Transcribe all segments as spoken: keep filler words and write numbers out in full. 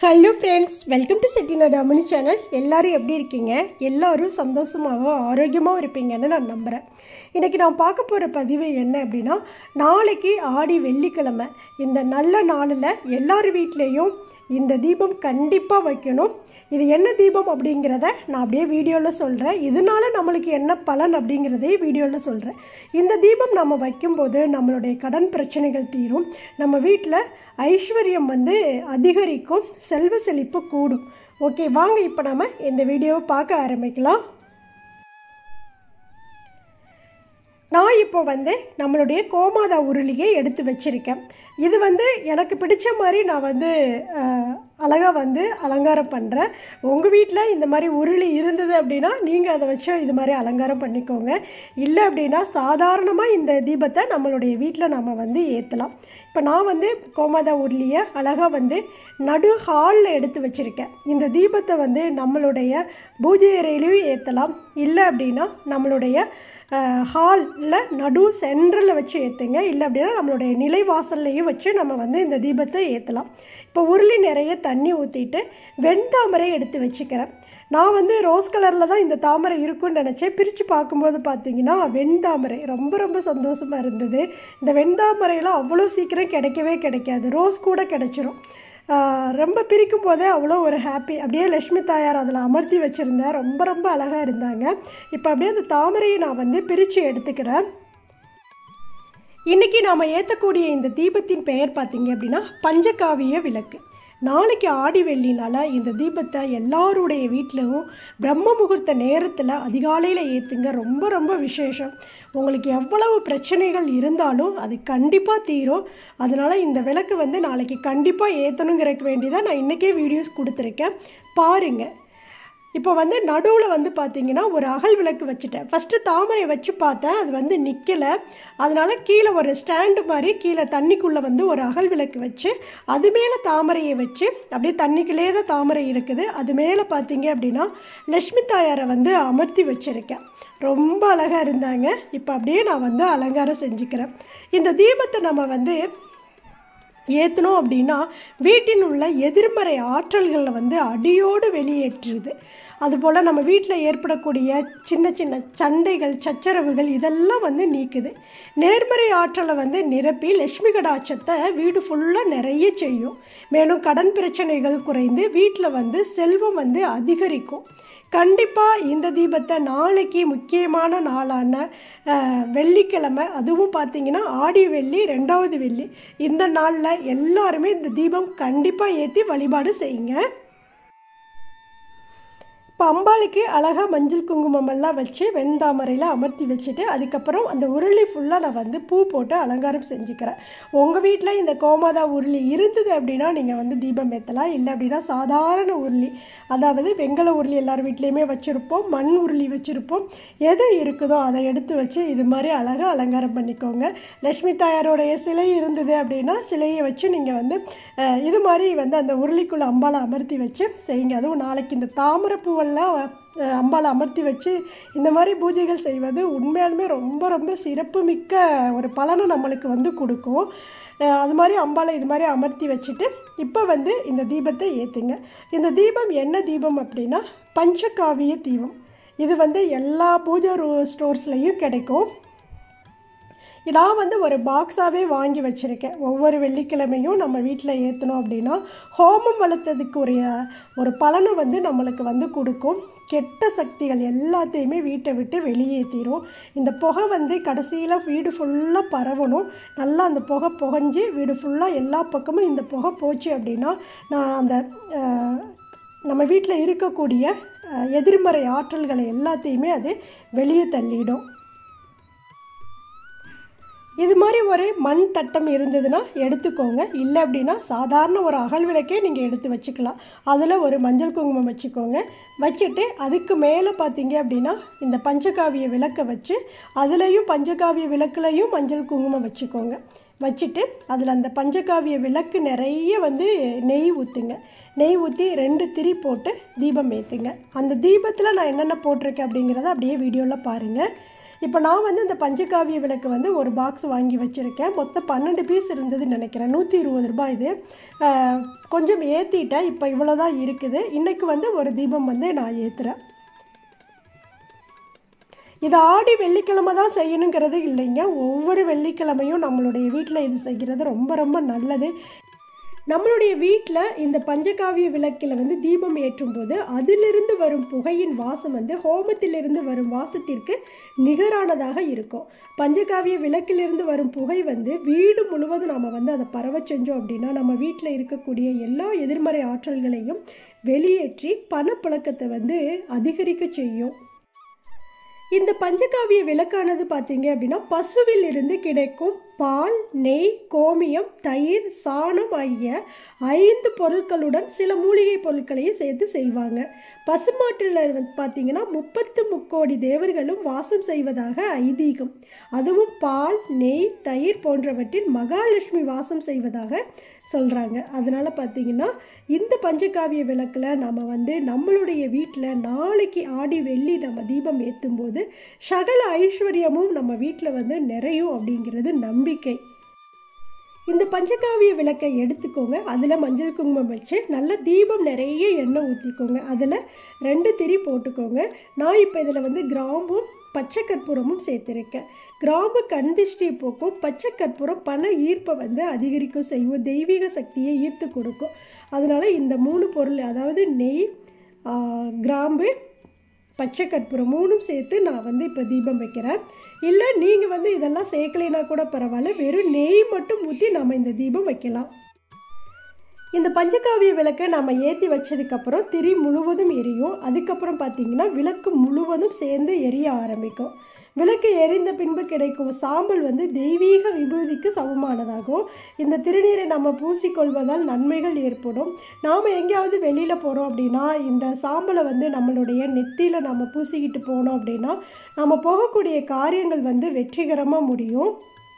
Hello friends, welcome to Chettinad Ammani channel. எல்லோரும் எப்படி இருக்கீங்க? எல்லோரும் சந்தோஷமாகவும் ஆரோக்கியமாகவும் இருப்பீங்கன்னு நான் நம்புகிறேன். இன்றைக்கி நான் பார்க்க போகிற பதிவு என்ன அப்படின்னா, நாளைக்கு ஆடி வெள்ளிக்கிழமை. இந்த நல்ல நாளில் எல்லார் வீட்லேயும் இந்த தீபம் கண்டிப்பாக வைக்கணும். இது என்ன தீபம் அப்படிங்கிறத நான் அப்படியே வீடியோவில் சொல்கிறேன். இதனால நம்மளுக்கு என்ன பலன் அப்படிங்கிறதே வீடியோவில் சொல்கிறேன். இந்த தீபம் நம்ம வைக்கும்போது நம்மளுடைய கடன் பிரச்சனைகள் தீரும், நம்ம வீட்டில் ஐஸ்வர்யம் வந்து அதிகரிக்கும், செல்வ செழிப்பு கூடும். ஓகே, வாங்க இப்போ நம்ம இந்த வீடியோவை பார்க்க ஆரம்பிக்கலாம். நான் இப்போ வந்து நம்மளுடைய கோமாதா உருளியை எடுத்து வச்சுருக்கேன். இது வந்து எனக்கு பிடிச்ச மாதிரி நான் வந்து அழகாக வந்து அலங்காரம் பண்ணுறேன். உங்கள் வீட்டில் இந்த மாதிரி உருளி இருந்தது அப்படின்னா நீங்கள் அதை வச்சு இது மாதிரி அலங்காரம் பண்ணிக்கோங்க. இல்லை அப்படின்னா சாதாரணமாக இந்த தீபத்தை நம்மளுடைய வீட்டில் நம்ம வந்து ஏற்றலாம். இப்போ நான் வந்து கோமாதா உருளியை அழகாக வந்து நடு ஹாலில் எடுத்து வச்சுருக்கேன். இந்த தீபத்தை வந்து நம்மளுடைய பூஜை அறையிலையும் ஏற்றலாம். இல்லை அப்படின்னா நம்மளுடைய ஹாலில் நடு சென்டரில் வச்சு ஏற்றுங்க. இல்லை அப்படின்னா நம்மளுடைய நிலைவாசல்லையும் வச்சு நம்ம வந்து இந்த தீபத்தை ஏற்றலாம். இப்போ உருளி நிறைய தண்ணி ஊற்றிட்டு வெண்தாமரை எடுத்து வச்சுக்கிறேன். நான் வந்து ரோஸ் கலரில் தான் இந்த தாமரை இருக்குன்னு நினச்சேன். பிரித்து பார்க்கும்போது பார்த்தீங்கன்னா வெண்தாமரை ரொம்ப ரொம்ப சந்தோஷமாக இருந்தது. இந்த வெண்தாமரையெல்லாம் அவ்வளோ சீக்கிரம் கிடைக்கவே கிடைக்காது, ரோஸ் கூட கிடைச்சிரும். ரொம்ப பிரிக்கும் போதே அவ்வளோ ஒரு ஹாப்பி. அப்படியே லக்ஷ்மி தாயார் அதில் அமர்த்தி வச்சுருந்தேன், ரொம்ப ரொம்ப அழகாக இருந்தாங்க. இப்போ அப்படியே அந்த தாமரையை நான் வந்து பிரித்து எடுத்துக்கிறேன். இன்றைக்கி நாம் ஏற்றக்கூடிய இந்த தீபத்தின் பெயர் பார்த்தீங்க அப்படின்னா பஞ்சகாவிய விளக்கு. நாளைக்கு ஆடி வெள்ளினால் இந்த தீபத்தை எல்லாருடைய வீட்டிலும் பிரம்ம முகூர்த்த நேரத்தில் அதிகாலையில் ஏற்றுங்க. ரொம்ப ரொம்ப விசேஷம். உங்களுக்கு எவ்வளவு பிரச்சனைகள் இருந்தாலும் அது கண்டிப்பாக தீரும். அதனால் இந்த விளக்கு வந்து நாளைக்கு கண்டிப்பாக ஏற்றணுங்கிறக்கு வேண்டிதான் நான் இன்றைக்கே வீடியோஸ் கொடுத்துருக்கேன், பாருங்கள். இப்போ வந்து நடுவில் வந்து பார்த்திங்கன்னா ஒரு அகல் விளக்கு வச்சுட்டேன். ஃபஸ்ட்டு தாமரை வச்சு பார்த்தேன், அது வந்து நிற்கலை. அதனால் கீழே ஒரு ஸ்டாண்டு மாதிரி கீழே தண்ணிக்குள்ளே வந்து ஒரு அகல் விளக்கு வச்சு அது மேலே தாமரையை வச்சு அப்படியே தண்ணிக்குள்ளே தான் தாமரை இருக்குது. அது மேலே பார்த்திங்க அப்படின்னா லக்ஷ்மி தாயாரை வந்து அமர்த்தி வச்சுருக்கேன். ரொம்ப அழகாக இருந்தாங்க. இப்போ அப்படியே நான் வந்து அலங்காரம் செஞ்சுக்கிறேன். இந்த தீபத்தை நம்ம வந்து ஏற்றணும் அப்படின்னா வீட்டின் உள்ள எதிர்மறை ஆற்றல்களை வந்து அடியோடு வெளியேற்றுது. அதுபோல் நம்ம வீட்டில் ஏற்படக்கூடிய சின்ன சின்ன சண்டைகள், சச்சரவுகள் இதெல்லாம் வந்து நீக்குது. நேர்மறை ஆற்றலை வந்து நிரப்பி லட்சுமி கடாட்சத்தை வீடு ஃபுல்லாக நிறைய செய்யும். மேலும் கடன் பிரச்சனைகள் குறைந்து வீட்டில் வந்து செல்வம் வந்து அதிகரிக்கும். கண்டிப்பாக இந்த தீபத்தை நாளைக்கு முக்கியமான நாளான வெள்ளிக்கிழமை, அதுவும் பார்த்திங்கன்னா ஆடி வெள்ளி ரெண்டாவது வெள்ளி, இந்த நாளில் எல்லாருமே இந்த தீபம் கண்டிப்பாக ஏற்றி வழிபாடு செய்யுங்க. இப்போ அம்பாளுக்கு அழகாக மஞ்சள் குங்குமமெல்லாம் வச்சு வெண்தாமரையில் அமர்த்தி வச்சுட்டு அதுக்கப்புறம் அந்த உருளி ஃபுல்லாக நான் வந்து பூ போட்டு அலங்காரம் செஞ்சுக்கிறேன். உங்கள் வீட்டில் இந்த கோமாதா உருளி இருந்தது அப்படின்னா நீங்கள் வந்து தீபம் ஏற்றலாம். இல்லை அப்படின்னா சாதாரண உருளி, அதாவது வெங்கல உருளி எல்லார் வீட்லேயுமே வச்சுருப்போம், மண் உருளி வச்சுருப்போம். எது இருக்குதோ அதை எடுத்து வச்சு இது மாதிரி அழகாக அலங்காரம் பண்ணிக்கோங்க. லக்ஷ்மி தாயாரோடைய சிலை இருந்தது அப்படின்னா சிலையை வச்சு நீங்கள் வந்து இது மாதிரி வந்து அந்த உருளிக்குள்ளே அம்பாளை அமர்த்தி வச்சு செய்யுங்க. அதுவும் நாளைக்கு இந்த தாமரை பூவெல்லாம் அம்பாளை அமர்த்தி வச்சு இந்த மாதிரி பூஜைகள் செய்வது உண்மையாலுமே ரொம்ப ரொம்ப சிறப்பு மிக்க ஒரு பலனை நம்மளுக்கு வந்து கொடுக்கும். அது மாதிரி அம்பாளை இது மாதிரி அமர்த்தி வச்சுட்டு இப்போ வந்து இந்த தீபத்தை ஏற்றுங்க. இந்த தீபம் என்ன தீபம் அப்படின்னா பஞ்சகாவிய தீபம். இது வந்து எல்லா பூஜை ஸ்டோர்ஸ்லையும் கிடைக்கும். நான் வந்து ஒரு பாக்ஸாகவே வாங்கி வச்சுருக்கேன். ஒவ்வொரு வெள்ளிக்கிழமையும் நம்ம வீட்டில் ஏற்றணும் அப்படின்னா ஹோமம் வளர்த்ததுக்கு ஒரு ஒரு பலனை வந்து நம்மளுக்கு வந்து கொடுக்கும். கெட்ட சக்திகள் எல்லாத்தையுமே வீட்டை விட்டு வெளியேற்றிடும். இந்த புகை வந்து கடைசியில் வீடு ஃபுல்லாக பரவணும். நல்லா அந்த புகை புகஞ்சு வீடு ஃபுல்லாக எல்லா பக்கமும் இந்த புகை போச்சு அப்படின்னா நான் அந்த நம்ம வீட்டில் இருக்கக்கூடிய எதிர்மறை ஆற்றல்களை எல்லாத்தையுமே அது வெளியே தள்ளிடும். இது மாதிரி ஒரு மண் தட்டம் இருந்ததுன்னா எடுத்துக்கோங்க. இல்லை அப்படின்னா சாதாரண ஒரு அகல் விளக்கே நீங்கள் எடுத்து வச்சுக்கலாம். அதில் ஒரு மஞ்சள் குங்குமம் வச்சுக்கோங்க. வச்சுட்டு அதுக்கு மேலே பார்த்தீங்க அப்படின்னா இந்த பஞ்சகாவிய விளக்கை வச்சு அதுலேயும் பஞ்சகாவிய விளக்குலையும் மஞ்சள் குங்குமம் வச்சுக்கோங்க. வச்சுட்டு அதில் அந்த பஞ்சகாவிய விளக்கு நிறைய வந்து நெய் ஊற்றுங்க. நெய் ஊற்றி ரெண்டு திரி போட்டு தீபம் ஏற்றுங்க. அந்த தீபத்தில் நான் என்னென்ன போட்டிருக்கேன் அப்படிங்கிறத அப்படியே வீடியோவில் பாருங்கள். இப்போ நான் வந்து இந்த பஞ்சகாவிய விளக்கு வந்து ஒரு பாக்ஸ் வாங்கி வச்சுருக்கேன். மொத்தம் பன்னெண்டு பீஸ் இருந்ததுன்னு நினைக்கிறேன். நூற்றி இருபது ரூபாய் இது. கொஞ்சம் ஏற்றிட்டேன். இப்போ இவ்வளோ தான் இருக்குது. இன்றைக்கி வந்து ஒரு தீபம் வந்து நான் ஏற்றுறேன். இது ஆடி வெள்ளிக்கிழமை தான் செய்யணுங்கிறது இல்லைங்க. ஒவ்வொரு வெள்ளிக்கிழமையும் நம்மளுடைய வீட்டில் இது செய்கிறது ரொம்ப ரொம்ப நல்லது. நம்மளுடைய வீட்டில் இந்த பஞ்சகாவிய விளக்கில் வந்து தீபம் ஏற்றும் போது அதிலிருந்து வரும் புகையின் வாசம் வந்து ஹோமத்திலிருந்து வரும் வாசத்திற்கு நிகரானதாக இருக்கும். பஞ்சகாவிய விளக்கிலிருந்து வரும் புகை வந்து வீடு முழுவதும் நாம் வந்து அதை பரவ செஞ்சோம் அப்படின்னா நம்ம வீட்டில் இருக்கக்கூடிய எல்லா எதிர்மறை ஆற்றல்களையும் வெளியேற்றி பணப்புழக்கத்தை வந்து அதிகரிக்க செய்யும். இந்த பஞ்சகாவிய விளக்கானது பார்த்தீங்க அப்படின்னா பசுவில் இருந்து கிடைக்கும் பால், நெய், கோமியம், தயிர், சாணம் ஆகிய ஐந்து பொருட்களுடன் சில மூலிகை பொருட்களையும் சேர்த்து செய்வாங்க. பசுமாட்டில் வந்து பார்த்தீங்கன்னா முப்பத்து முக்கோடி தேவர்களும் வாசம் செய்வதாக ஐதீகம். அதுவும் பால், நெய், தயிர் போன்றவற்றில் மகாலட்சுமி வாசம் செய்வதாக சொல்கிறாங்க. அதனால் பார்த்திங்கன்னா இந்த பஞ்சகாவிய விளக்கில் நம்ம வந்து நம்மளுடைய வீட்டில் நாளைக்கு ஆடி வெள்ளி நம்ம தீபம் ஏற்றும் போது சகல ஐஸ்வர்யமும் நம்ம வீட்டில் வந்து நிறையும் அப்படிங்கிறது நம்பிக்கை. இந்த பஞ்சகாவிய விளக்கை எடுத்துக்கோங்க. அதில் மஞ்சள் குங்குமம் வச்சு நல்ல தீபம் நிறைய எண்ணெய் ஊற்றிக்கோங்க. அதில் ரெண்டு திரி போட்டுக்கோங்க. நான் இப்போ இதில் வந்து கிராம்பும் பச்சை கற்பூரமும் சேர்த்துருக்கேன். கிராம்பு கண்திஷ்டி போக்கும், பச்சை கற்பூரம் பண ஈர்ப்பை வந்து அதிகரிக்கும் செய்யும், தெய்வீக சக்தியை ஈர்த்து கொடுக்கும். அதனால் இந்த மூணு பொருள், அதாவது நெய், கிராம்பு, பச்சை கற்பூரம் மூணும் சேர்த்து நான் வந்து இப்போ தீபம் வைக்கிறேன். இல்லை நீங்கள் வந்து இதெல்லாம் சேர்க்கலைன்னா கூட பரவாயில்ல, வெறும் நெய் மட்டும் ஊற்றி நம்ம இந்த தீபம் வைக்கலாம். இந்த பஞ்சகாவிய விளக்கை நம்ம ஏற்றி வச்சதுக்கப்புறம் திரி முழுவதும் எரியும். அதுக்கப்புறம் பார்த்திங்கன்னா விளக்கு முழுவதும் சேர்ந்து எரிய ஆரம்பிக்கும். விளக்கு எரிந்த பின்பு கிடைக்கும் சாம்பல் வந்து தெய்வீக விபூதிக்கு சமமானதாகும். இந்த திருநீரை நம்ம பூசிக்கொள்வதால் நன்மைகள் ஏற்படும். நாம் எங்கேயாவது வெளியில் போகிறோம் அப்படின்னா இந்த சாம்பலை வந்து நம்மளுடைய நெத்தியில் நம்ம பூசிக்கிட்டு போனோம் அப்படின்னா நம்ம போகக்கூடிய காரியங்கள் வந்து வெற்றிகரமாக முடியும்.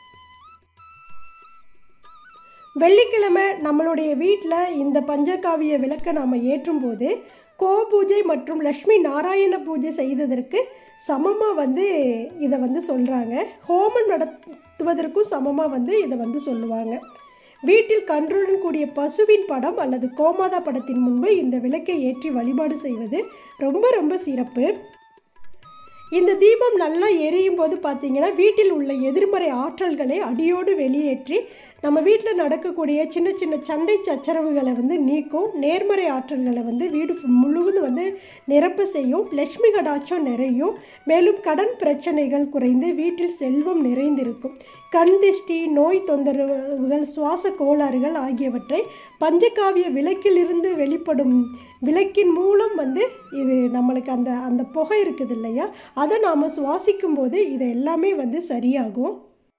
வெள்ளிக்கிழமை நம்மளுடைய வீட்டில் இந்த பஞ்சகாவிய விளக்கை நாம் ஏற்றும் போது கோ பூஜை மற்றும் லக்ஷ்மி நாராயண பூஜை செய்ததற்கு சமமாக வந்து இதை வந்து சொல்கிறாங்க. ஹோமம் நடத்துவதற்கும் சமமாக வந்து இதை வந்து சொல்லுவாங்க. வீட்டில் கன்றுடன் கூடிய பசுவின் படம் அல்லது கோமாதா படத்தின் முன்பு இந்த விளக்கை ஏற்றி வழிபாடு செய்வது ரொம்ப ரொம்ப சிறப்பு. இந்த தீபம் நல்லா எரியும் போது பார்த்திங்கன்னா வீட்டில் உள்ள எதிர்மறை ஆற்றல்களை அடியோடு வெளியேற்றி நம்ம வீட்டில் நடக்கக்கூடிய சின்ன சின்ன சண்டை சச்சரவுகளை வந்து நீக்கும். நேர்மறை ஆற்றல்களை வந்து வீடு முழுவதும் வந்து நிரப்ப செய்யும். லட்சுமி கடாட்சம் நிறையும். மேலும் கடன் பிரச்சனைகள் குறைந்து வீட்டில் செல்வம் நிறைந்திருக்கும். கண் திஷ்டி, நோய் தொந்தரவுகள், சுவாச கோளாறுகள் ஆகியவற்றை பஞ்சகாவிய விளக்கிலிருந்து வெளிப்படும் விளக்கின் மூலம் வந்து இது நம்மளுக்கு அந்த அந்த புகை இருக்குது இல்லையா, அதை நாம் சுவாசிக்கும் போது இது எல்லாமே வந்து சரியாகும்.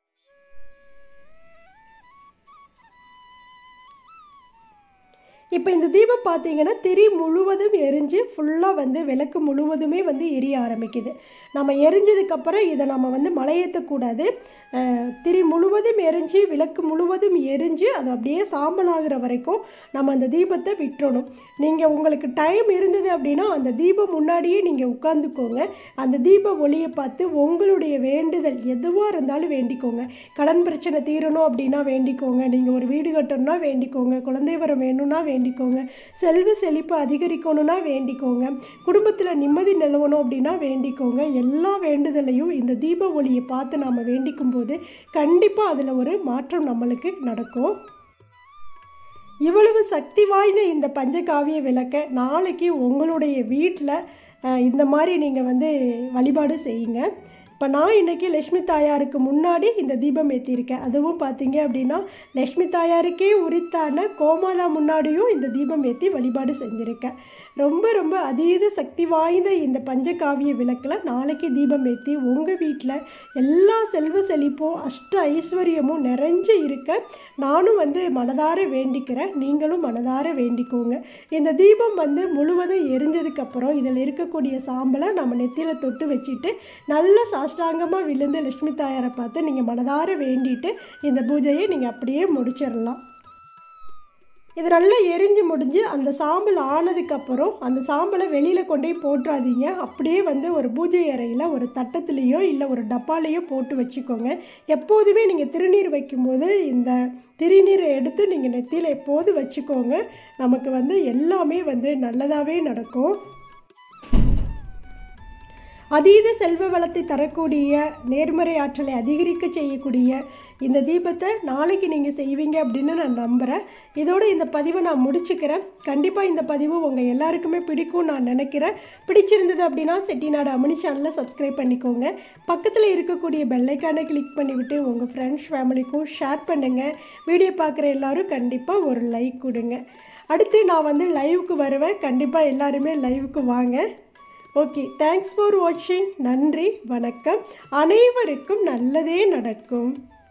இப்போ இந்த தீபம் பார்த்தீங்கன்னா திரி முழுவதும் எரிஞ்சு ஃபுல்லாக வந்து விளக்கு முழுவதுமே வந்து எரிய ஆரம்பிக்குது. நம்ம எரிஞ்சதுக்கப்புறம் இதை நம்ம வந்து மலையேற்றக்கூடாது. திரி முழுவதும் எரிஞ்சு விளக்கு முழுவதும் எரிஞ்சு அது அப்படியே சாம்பலாகிற வரைக்கும் நம்ம அந்த தீபத்தை விட்டுறணும். நீங்கள் உங்களுக்கு டைம் இருந்தது அப்படின்னா அந்த தீபம் முன்னாடியே நீங்கள் உட்காந்துக்கோங்க. அந்த தீப ஒளியை பார்த்து உங்களுடைய வேண்டுதல் எதுவாக இருந்தாலும் வேண்டிக்கோங்க. கடன் பிரச்சனை தீரணும் அப்படின்னா வேண்டிக்கோங்க. நீங்கள் ஒரு வீடு கட்டணும்னா வேண்டிக்கோங்க. குழந்தை வரம் வேணும்னா வேண்டிக்கோங்க. செல்வ செழிப்பு அதிகரிக்கணும்னா வேண்டிக்கோங்க. குடும்பத்தில் நிம்மதி நிலவணும் அப்படின்னா வேண்டிக்கோங்க. எல்லா வேண்டுதலையும் இந்த தீப ஒளியை பார்த்து நாம் வேண்டிக்கும் போது கண்டிப்பாக அதில் ஒரு மாற்றம் நம்மளுக்கு நடக்கும். இவ்வளவு சக்தி வாய்ந்த இந்த பஞ்சகாவிய விளக்கை நாளைக்கு உங்களுடைய வீட்டில் இந்த மாதிரி நீங்கள் வந்து வழிபாடு செய்யுங்க. இப்போ நான் இன்றைக்கி லக்ஷ்மி தாயாருக்கு முன்னாடி இந்த தீபம் ஏற்றிருக்கேன். அதுவும் பார்த்தீங்க அப்படின்னா லக்ஷ்மி தாயாருக்கே உரித்தான கோமாதா முன்னாடியும் இந்த தீபம் ஏற்றி வழிபாடு செஞ்சுருக்கேன். ரொம்ப ரொம்ப அதீத சக்தி வாய்ந்த இந்த பஞ்சகாவிய விளக்கில் நாளைக்கு தீபம் ஏற்றி உங்கள் வீட்டில் எல்லா செல்வ செழிப்பும் அஷ்ட ஐஸ்வர்யமும் நிறைஞ்சு இருக்க நானும் வந்து மனதார வேண்டிக்கிறேன். நீங்களும் மனதார வேண்டிக்கோங்க. இந்த தீபம் வந்து முழுவதும் எரிஞ்சதுக்கப்புறம் இதில் இருக்கக்கூடிய சாம்பலை நம்ம நெத்தியில் தொட்டு வச்சுட்டு நல்ல சாஷ்டாங்கமாக விழுந்து லட்சுமி தாயாரை பார்த்து நீங்கள் மனதார வேண்டிட்டு இந்த பூஜையை நீங்கள் அப்படியே முடிச்சிடலாம். இது நல்லா எரிஞ்சு முடிஞ்சு அந்த சாம்பல் ஆனதுக்கப்புறம் அந்த சாம்பலை வெளியில் கொண்டு போய் போட்டுறாதீங்க. அப்படியே வந்து ஒரு பூஜை அறையில் ஒரு தட்டத்துலேயோ இல்லை ஒரு டப்பாலேயோ போட்டு வச்சுக்கோங்க. எப்போதுமே நீங்கள் திருநீர் வைக்கும்போது இந்த திருநீரை எடுத்து நீங்கள் நெத்தியில் எப்போது வச்சுக்கோங்க. நமக்கு வந்து எல்லாமே வந்து நல்லதாகவே நடக்கும். அதீத செல்வ வளத்தை தரக்கூடிய, நேர்மறை ஆற்றலை அதிகரிக்க செய்யக்கூடிய இந்த தீபத்தை நாளைக்கு நீங்கள் செய்வீங்க அப்படின்னு நான் நம்புகிறேன். இதோடு இந்த பதிவை நான் முடிச்சுக்கிறேன். கண்டிப்பாக இந்த பதிவு உங்கள் எல்லாருக்குமே பிடிக்கும் நான் நினைக்கிறேன். பிடிச்சிருந்தது அப்படின்னா செட்டிநாடு அம்மணி சேனலை சப்ஸ்கிரைப் பண்ணிக்கோங்க. பக்கத்தில் இருக்கக்கூடிய பெல்லைக்கானை கிளிக் பண்ணிவிட்டு உங்கள் ஃப்ரெண்ட்ஸ் ஃபேமிலிக்கும் ஷேர் பண்ணுங்கள். வீடியோ பார்க்குற எல்லோரும் கண்டிப்பாக ஒரு லைக் கொடுங்க. அடுத்து நான் வந்து லைவுக்கு வருவேன். கண்டிப்பாக எல்லாருமே லைவுக்கு வாங்க. ஓகே, தேங்க்ஸ் ஃபார் வாட்சிங். நன்றி, வணக்கம். அனைவருக்கும் நல்லதே நடக்கும்.